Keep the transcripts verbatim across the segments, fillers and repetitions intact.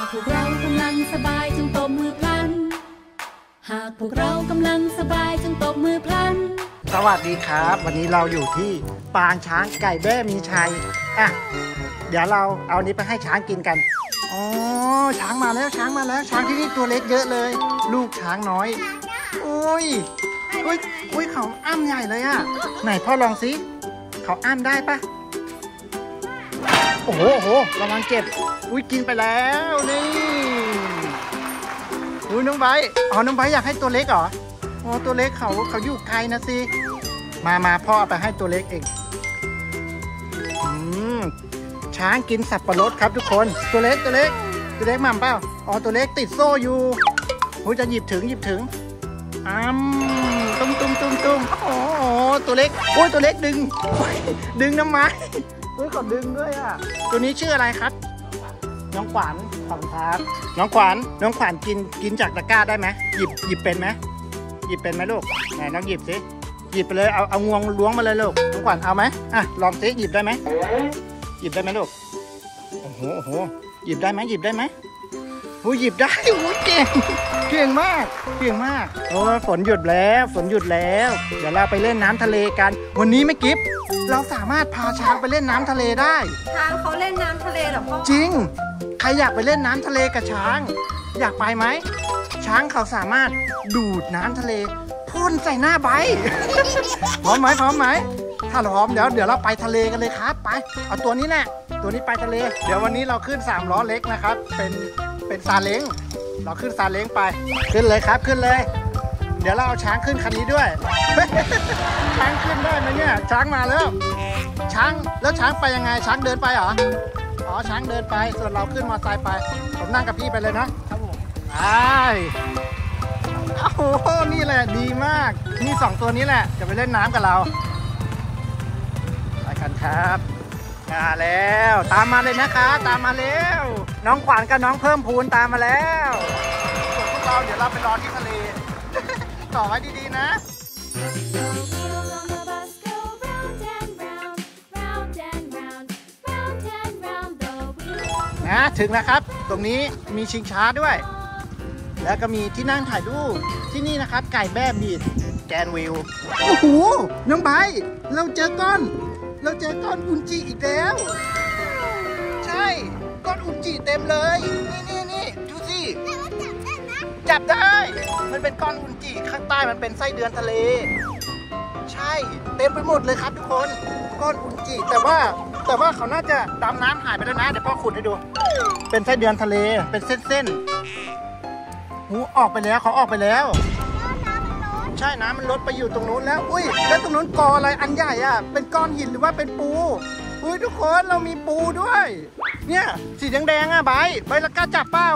พวกเรากำลังสบายจงตบมือพลันหากพวกเรากำลังสบายจงตบมือพลันสวัสดีครับวันนี้เราอยู่ที่ปางช้างไก่แบ้มีชัยอ่ะเดี๋ยวเราเอานี้ไปให้ช้างกินกันอ๋อช้างมาแล้วช้างมาแล้วช้างที่นี่ตัวเล็กเยอะเลยลูกช้างน้อยโอ้ยโอ้ยโอ้ยเขาอ้ำใหญ่เลยอ่ะไหนพ่อลองสิเขาอ้ำได้ปะโอ้โหโอ้โหระวังเจ็บอุ้ยกินไปแล้วนี่อุ้ยน้องไบร์ทอ๋อน้องไบร์ทอยากให้ตัวเล็กเหรออ๋อตัวเล็กเขาเขาอยู่ไกลนะสิมามาพ่อเอาไปให้ตัวเล็กเองอืมช้างกินสับปะรดครับทุกคนตัวเล็กตัวเล็กตัวเล็กมั่มเปล่าอ๋อตัวเล็กติดโซ่อยู่โอ้ยจะหยิบถึงหยิบถึงอ้ำตุ้มตุ้มตุ้มตุ้มโอ้โหตัวเล็กโอ้ยตัวเล็กดึงดึงน้ำไม้เฮ้ยเขาดึงด้วยอ่ะตัวนี้ชื่ออะไรครับน้องขวัญขอบคุณครับน้องขวัญน้องขวัญกินกินจากตะกร้าได้ไหมหยิบหยิบเป็นไหมหยิบเป็นไหมลูกไหนน้องหยิบสิหยิบไปเลยเอาเอางวงล้วงมาเลยลูกน้องขวัญเอาไหมอ่ะลองสิหยิบได้ไหมหยิบได้ไหมลูกโอ้โหโอ้โหหยิบได้ไหมหยิบได้ไหมโอ้หยิบได้โอ้เก่งเก่งมากเก่งมากโอ้ฝนหยุดแล้วฝนหยุดแล้วเดี๋ยวเราไปเล่นน้ำทะเลกันวันนี้ไม่กิฟเราสามารถพาช้างไปเล่นน้ำทะเลได้ช้างเขาเล่นน้ำทะเลเหรอพ่อจริงใครอยากไปเล่นน้ำทะเลกับช้างอยากไปไหมช้างเขาสามารถดูดน้ำทะเลพ่นใส่หน้าใบพร้อมไหมพร้อมไหมถ้าพร้อมเดี๋ยวเดี๋ยวเราไปทะเลกันเลยครับไปเอาตัวนี้แน่ตัวนี้ไปทะเลเดี๋ยววันนี้เราขึ้นสามล้อเล็กนะครับเป็นเป็นซาเล้งเราขึ้นซาเล้งไปขึ้นเลยครับขึ้นเลยเดี๋ยวเราเอาช้างขึ้นคันนี้ด้วยช้างขึ้นได้ไหมเนี่ยช้างมาแล้วช้างแล้วช้างไปยังไงช้างเดินไปเหรออ๋อช้างเดินไปส่วนเราขึ้นมอเตอร์ไซค์ไปผมนั่งกับพี่ไปเลยนะครับผมไปโอ้โหนี่แหละดีมากนี่สองตัวนี้แหละจะไปเล่นน้ำกับเราไปกันครับมาแล้วตามมาเลยนะคะตามมาแล้วน้องขวัญกับน้องเพิ่มพูนตามมาแล้วส่วนพวกเราเดี๋ยวเราไปรอที่ทะเลต่อไว้ดีๆนะนะถึงแล้วครับตรงนี้มีชิงช้าด้วยแล้วก็มีที่นั่งถ่ายรูปที่นี่นะครับไก่แบ้บีดแกนวิวโอ้โหน้องไบร์ทเราเจอก้อนเราเจอก้อนอุนจิอีกแล้วใช่ก้อนอุนจิเต็มเลยนี่นี่นี่ดูสิจับได้มันเป็นก้อนอุนจิข้างใต้มันเป็นไส้เดือนทะเลใช่เต็มไปหมดเลยครับทุกคนก้อนอุนจิแต่ว่าแต่ว่าเขาน่าจะดำน้ำหายไปแล้วนะเดี๋ยวพ่อขุดให้ดูเป็นไส้เดือนทะเลเป็นเส้นๆหูออกไปแล้วเขาออกไปแล้วใช่น้ำมันลดไปอยู่ตรงนู้นแล้วอุ้ยแล้วตรงนู้นกออะไรอันใหญ่อ่ะเป็นก้อนหินหรือว่าเป็นปูอุ้ยทุกคนเรามีปูด้วยเนี่ยสีแดงๆอ่ะใบใบละก้าจับเปล่า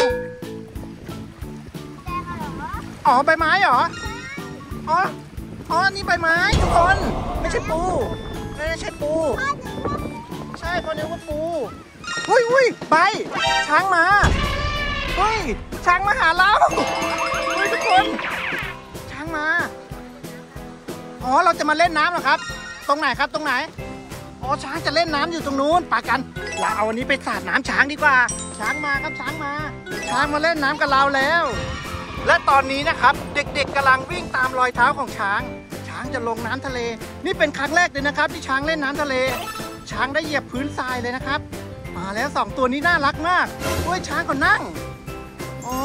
อ๋อใบไม้เหรออ๋ออ๋อนี่ใบไม้ทุกคนไม่ใช่ปูไม่ใช่ปูใช่คนนี้ว่าปูอุ้ยอุ้ยใบช้างมาอุ้ยช้างมาหาเราอุ้ยทุกคนช้างมาอ๋อเราจะมาเล่นน้ำเหรอครับตรงไหนครับตรงไหนอ๋อช้างจะเล่นน้ำอยู่ตรงนู้นไปกันเราเอาวันนี้ไปสาดน้ำช้างดีกว่าช้างมาครับช้างมาช้างมาเล่นน้ำกับเราแล้วและตอนนี้นะครับเด็กๆกำลังวิ่งตามรอยเท้าของช้างช้างจะลงน้ำทะเลนี่เป็นครั้งแรกเลยนะครับที่ช้างเล่นน้ำทะเลช้างได้เหยียบพื้นทรายเลยนะครับมาแล้วสองตัวนี้น่ารักมากโอ้ยช้างก็นั่งอ๋อ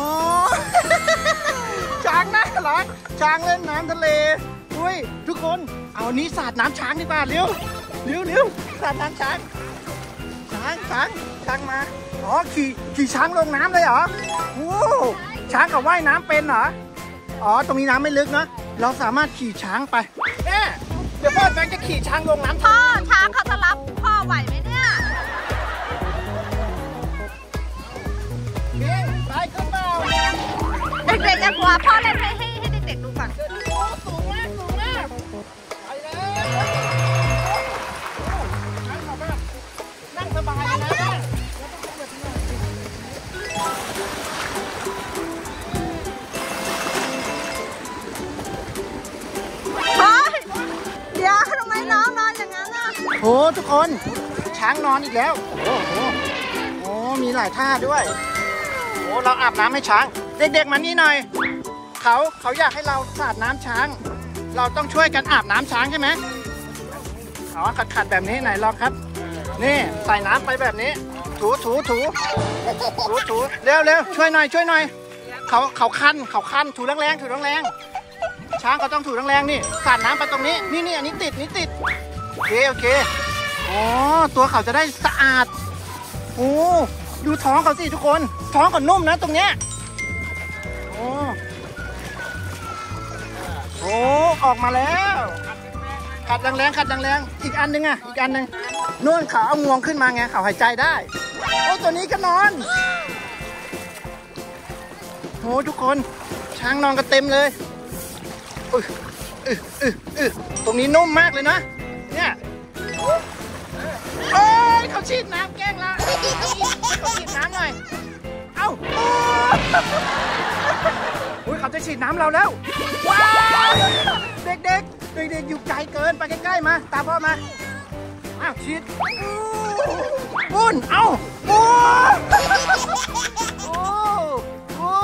ช้างน่ารักช้างเล่นน้ำทะเลอุ้ยทุกคนเอานี้สาดน้ำช้างดีกว่าเร็วเร็วเร็วสาดน้ำช้างช้างช้างช้างมาอ๋อขี่ขี่ช้างลงน้ำเลยเหรอโอ้ช้างกับว่ายน้ำเป็นเหรออ๋อตรงนี้น้ำไม่ลึกนะเราสามารถขี่ช้างไปแม่เดี๋ยวพ่อแบงค์จะขี่ช้างลงน้ำพ่อช้างเขาจะรับพ่อไหวไหมเนี่ยเก่งไปขึ้นเปล่าเด็กๆจะกลัวพ่อเล่นให้ให้ให้เด็กๆดูก่อนโอ้สูงมากสูงมากไปแล้วนั่งแบบนั่งสบายนะเดี๋ยวทำไมน้องนอนอย่างนั้นอ่ะโอ้ทุกคนช้างนอนอีกแล้วโอ้โหโอ้มีหลายท่าด้วยโอ้เราอาบน้ำให้ช้างเด็กๆมานี่หน่อยเขาเขาอยากให้เราสาดน้ำช้างเราต้องช่วยกันอาบน้ำช้างใช่ไหมอ๋อขัดๆแบบนี้ไหนลองครับนี่ใส่น้ำไปแบบนี้ถูถูถูถูถูเร็วเร็วช่วยหน่อยช่วยหน่อยเขาเขาคันเขาคันถูแรงๆถูแรงๆช้างเขาต้องถูแรงๆนี่สาดน้ำไปตรงนี้นี่นี่อันนี้ติดนี่ติดโอเคโอเคอ๋อตัวเขาจะได้สะอาดโอ้ดูท้องเขาสิทุกคนท้องเขานุ่มนะตรงเนี้ยโอ้โอ้ออกมาแล้วขัดแรงๆขัดแรงๆอีกอันหนึ่งอ่ะอีกอันหนึ่งนู่นเขาเอางวงขึ้นมาไงเขาหายใจได้โอ้ตัวนี้ก็นอนโอ้ทุกคนช้างนอนกันเต็มเลยอึอึอึอึตรงนี้นุ่มมากเลยนะเนี่ยโอ้ยเขาฉีดน้ำแกล้งละเขาฉีดน้ำหน่อยเอ้าโอ้ยเขาจะฉีดน้ำเราแล้วว้าวเด็กเด็กเด็กเด็กอยู่ไกลเกินไปใกล้ๆมาตามพ่อมาอ้าวฉีดปุ้นเอ้าปุ้นโอ้โอ้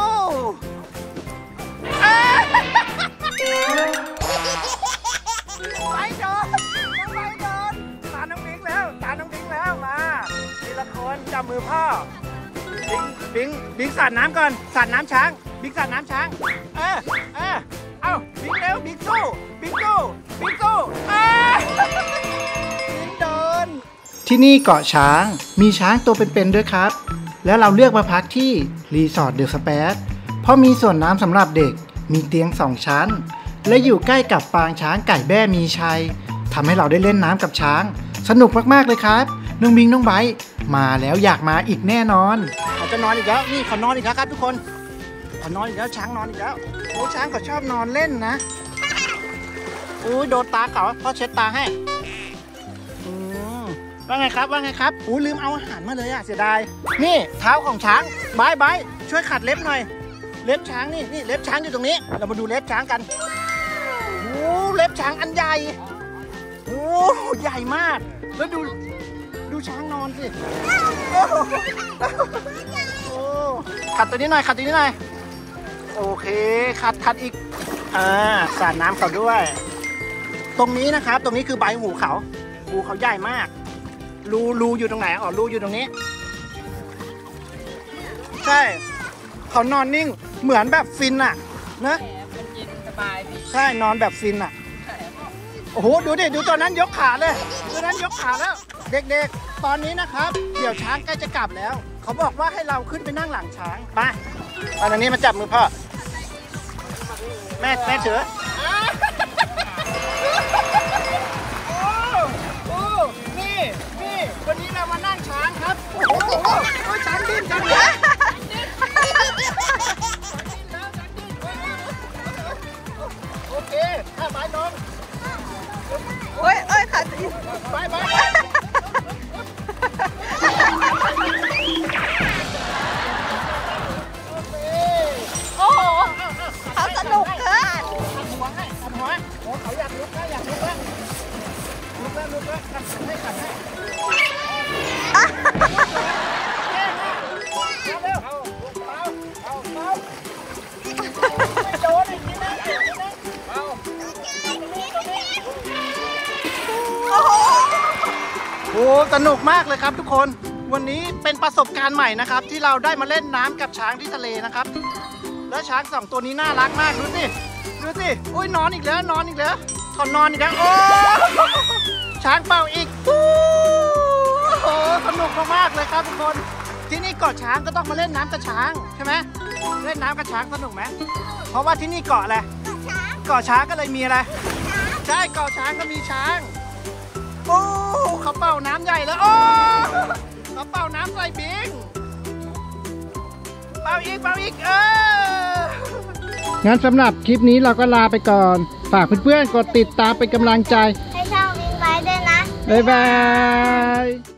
ไปโดนไปโดนตาน้องบิงแล้วตาน้องบิงแล้วมาทีละคนจับมือพ่อบิงบิงบิงสาดน้ำก่อนสาดน้ำช้างบิงสาดน้ำช้างเออเออเอ้าบิงเร็วบิงสู้บิงสู้บิงสู้เออบิงโดนที่นี่เกาะช้างมีช้างตัวเป็นๆด้วยครับแล้วเราเลือกมาพักที่รีสอร์ทเดอะสเปซเพราะมีส่วนน้ำสำหรับเด็กมีเตียงสองชั้นและอยู่ใกล้กับปางช้างไก่แบ้มีชัยทำให้เราได้เล่นน้ำกับช้างสนุกมากๆเลยครับน้องบิงน้องไบร์ทมาแล้วอยากมาอีกแน่นอนเขาจะนอนอีกแล้วนี่เขานอนอีกแล้วครับทุกคนเขานอนอีกแล้วช้างนอนอีกแล้วโอ้ช้างเขาชอบนอนเล่นนะอุ้ยโดนตาเขาพ่อเช็ดตาให้อืมว่าไงครับว่าไงครับอู้ลืมเอาอาหารมาเลยอะเสียดายนี่เท้าของช้างไบร์ทไบร์ทช่วยขัดเล็บหน่อยเล็บช้างนี่นี่เล็บช้างอยู่ตรงนี้เรามาดูเล็บช้างกันโอ้เล็บช้างอันใหญ่โอ้ใหญ่มากแล้วดูดูช้างนอนสิโอ้ขัดตัวนี้หน่อยขัดตัวนี้หน่อยโอเคขัดขัดอีกอ่าสาดน้ำเขาด้วยตรงนี้นะครับตรงนี้คือใบหูเขาหูเขาใหญ่มากรูรูอยู่ตรงไหนอ๋อรูอยู่ตรงนี้ใช่เขานอนนิ่งเหมือนแบบฟินอะนะมันเย็นสบายดีใช่นอนแบบฟินอะโอ้โหดูดิดูตัวนั้นยกขาเลยตัวนั้นยกขาแล้วเด็กๆตอนนี้นะครับเดี๋ยวช้างใกล้จะกลับแล้วเขาบอกว่าให้เราขึ้นไปนั่งหลังช้างไปตอนนี้มาจับมือพ่อแม่แม่เฉยโอ้นี่นี่วันนี้เรามานั่งช้างครับโอ้โหช้างดิ้นจังเลยโอเคถ้าไม้ลงโอ้ยเอ้ยขาดไปไปโอ้โหเขาสนุกเกินขัดหัวให้ขัดหัวโอ้เขาอยากลุกนะอยากลุกแล้วลุกแล้วลุกแล้วขัดให้ขัดให้เร็วเอาเอาเอาเอาโดนอีกทีนึงเอาโอ้สนุกมากเลยครับทุกคนวันนี้เป็นประสบการณ์ใหม่นะครับที่เราได้มาเล่นน้ำกับช้างที่ทะเลนะครับแล้วช้างสองตัวนี้น่ารักมากดูสิดูสิอุ้ยนอนอีกแล้วนอนอีกแล้วขอนอนอีกแล้วโอ้ช้างเป่าอีกโอ้โหสนุกมากๆเลยครับทุกคนที่นี่เกาะช้างก็ต้องมาเล่นน้ำกับช้างใช่ไหมเล่นน้ำกับช้างสนุกไหมเพราะว่าที่นี่เกาะอะไรเกาะช้างก็เลยมีอะไรใช่เกาะช้างก็มีช้างโอ้เขาเป่าน้ำใหญ่แล้วโอ้เขาเป่าน้ำใส่บิงเป่าอีกเป่าอีกเอองั้นสำหรับคลิปนี้เราก็ลาไปก่อนฝากเพื่อนๆกดติดตามเป็นกำลังใจให้ช่องบิงไว้ด้วยนะบ๊ายบาย